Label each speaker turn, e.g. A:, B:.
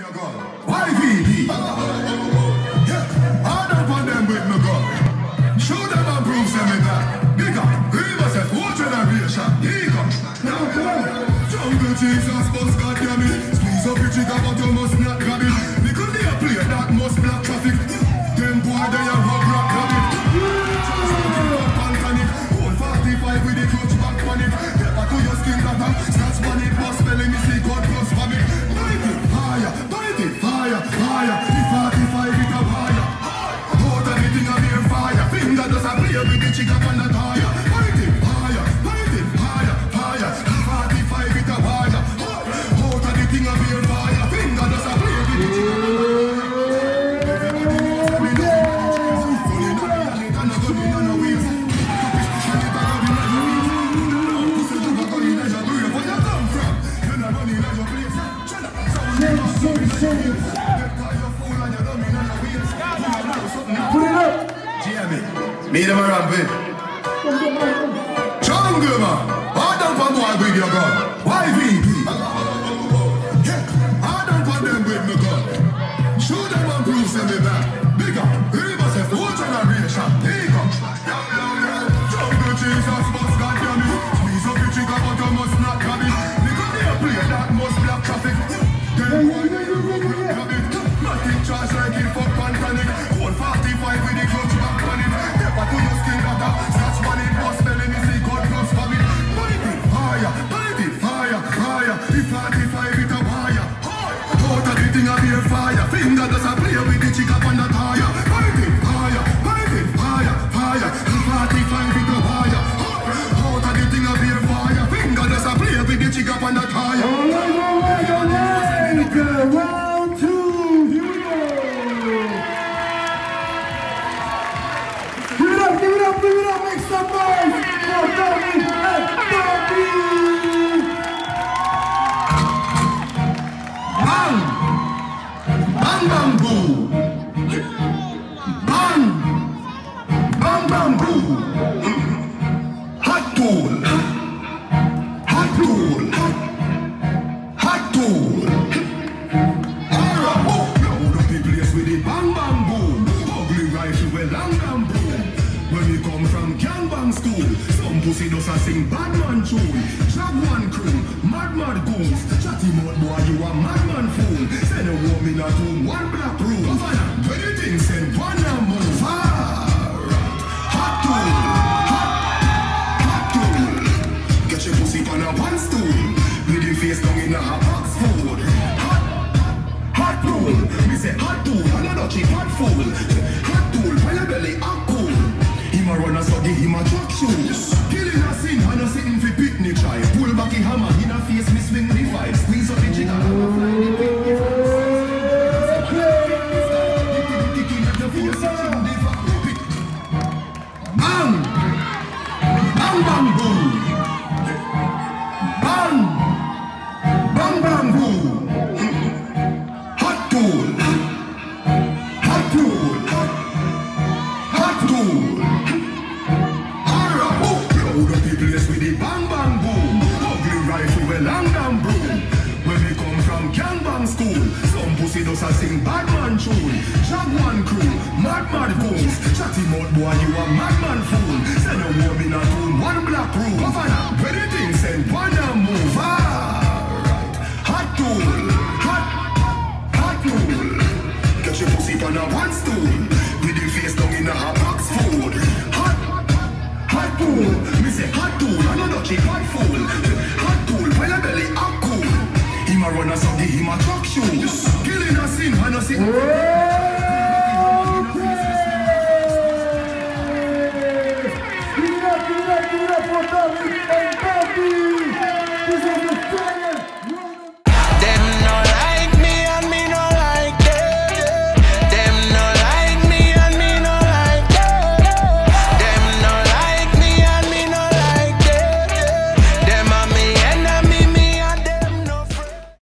A: your gun. YVD. Yeah, hard up on them with my gun. Show them and prove them in that. Bigger, Grievous at whole generation. Here he comes. Now come on. Jungle Jesus, boss, God damn it. Squeeze up your trigger, but you must not grab it. Because they are play that must block traffic. Them boy, they are hug rock rabbit. Just don't give up and panic. Hold 45 with the clutch back panic. Pepper to your skin that scratch panic. Boss spelling me see God plus vomit. Fire, fire, fire. The 45 it up higher. Hold everything up here fire. Finger does a play with the chick up on the tire. Fire, fire, fire. The 45 it up higher. Hold everything up here fire. Finger does a play with the chick up on the tire. Me them a ramping. Jungle man, hard up on boy with your gun. YVD. Yeah, hard up on them with my gun. Show them and prove them me back. Bigger, Grievous at whole generation. Here he comes. Jungle Jesus, boss, God damn it. Squeeze up your trigger, but you must not grab it. Because they a play that must block traffic. Then why do you grab it? Nothing charge like it for panic. Hold 45 with the clutch back on it. Pepper to your skin that scratch money. Boss spelling me see God plus vomit. Fire, fire, fire. The 45 it up higher. Hold everything up here fire. Finger does a play with the chick up on the tire. Fire, fire. The 45 it up higher. Hold everything up here fire. Finger does a play with the chick up on the tire.
B: Round two, here we go. Give it up, make some noise for Tommy and Tommy.
A: Bang! Bang, bang, boo! Bang! Bang, bang, boo! Hot tool! Hot tool! Hot tool! With the bang bang boom, ugly rifle with long and boom. When we come from gangbang school, some pussy does a sing badman tune. Jaguan crew, mad goons. Chatty mouth boy, you a madman fool. Send a woman a tune, one black room. When you think send one and move. Hot tool. Get your pussy on a one stool. With your face down in a box food. Hot tool, me say hot tool, another cheap hot fool. Hot tool, when your belly a cool. Him a run a so give him a truck shoes. Killing a sin, and a sitting for picnic try. Pull back the hammer, in a face, me swing the vibe. Squeeze up the jigger, and a fly the picnic Bang! Bang bang boom! Bang! Bang bang boom! Hot tool! Hot tool! Hot tool! Alright, load up the place with the bang bang boom. Ugly rifle with long and broom. When we come from gangbang school, some pussy does a sing badman tune. Jaguan crew, mad goons. Chatty mouth boy, you a madman fool. Send a woman a tune, one black room. When the thing send one and move. Alright, hot tool! Hot tool! Get your pussy on a one stool. With your face down in a box food. Hot tool! Me say hot tool, another cheap hot fool. Hot tool, when your belly up cool. Him a run a so give him a truck shoes. Killing a sin, and a sin.